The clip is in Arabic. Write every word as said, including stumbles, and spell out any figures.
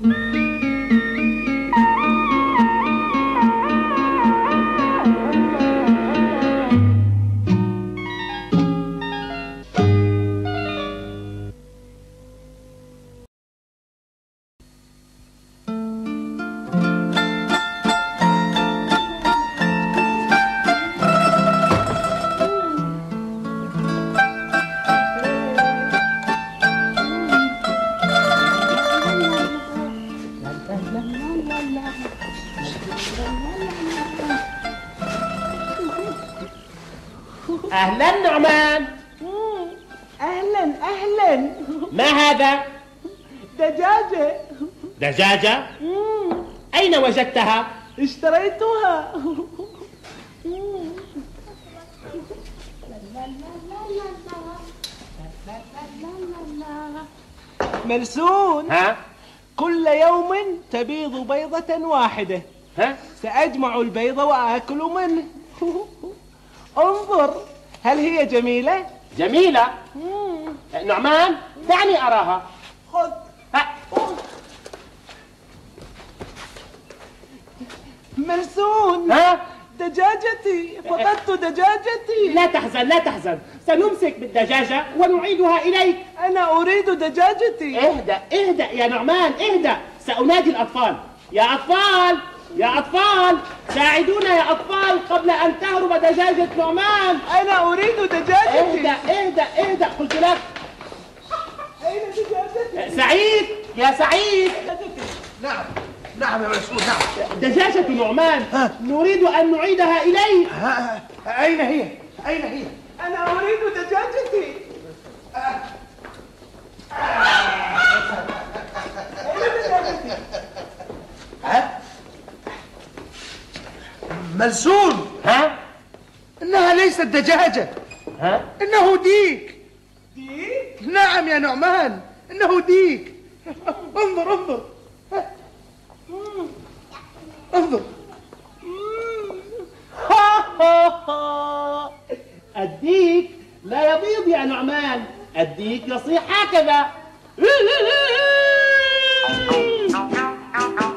أهلا نعمان. أهلا أهلا. ما هذا؟ دجاجة. دجاجة؟ أين وجدتها؟ اشتريتها. مرسون. ها؟ كل يوم تبيض بيضة واحدة. ها؟ سأجمع البيض وآكل منه. انظر، هل هي جميلة؟ جميلة؟ نعمان دعني أراها. خذ. ها؟ مرسون. ها؟ دجاجتي، فقدت دجاجتي. لا تحزن لا تحزن، سنمسك بالدجاجة ونعيدها إليك. أنا أريد دجاجتي. اهدأ اهدأ يا نعمان اهدأ، سأنادي الأطفال. يا أطفال يا أطفال ساعدونا يا أطفال قبل أن تهرب دجاجة نعمان. أنا أريد دجاجتي. اهدأ اهدأ اهدأ قلت لك. أين دجاجتي؟ سعيد يا سعيد. نعم نعم يا مسؤول. نعم دجاجة نعمان. ها؟ نريد أن نعيدها إليه. ها. أين هي؟ أين هي؟ أنا أريد دجاجتي. أين دجاجتي؟ ها؟ ملسون. ها؟ إنها ليست دجاجة. ها؟ إنه ديك. ديك؟ نعم يا نعمان، إنه ديك. انظر انظر انظر. الديك لا يبيض يا نعمان، الديك يصيح هكذا.